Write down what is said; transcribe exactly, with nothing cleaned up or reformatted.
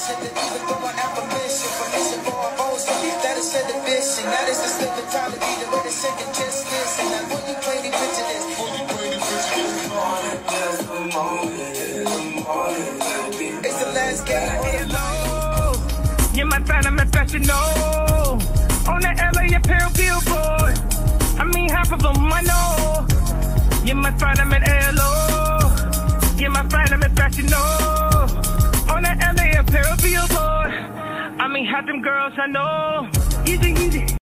listen. Even though I have permission, permission for a motion. That is the division. That is the slip of time to be the way to second just listen. Now when you play the picture this, when you play the picture this, just a moment, just a moment. It's the last game. Hello, you're my fan, I'm professional. On the L A apparel billboard, I mean half of them I know. You're my fan, I'm at L O. You're my fan, I'm professional. On the L A apparel billboard, I mean half them girls I know. Easy, easy.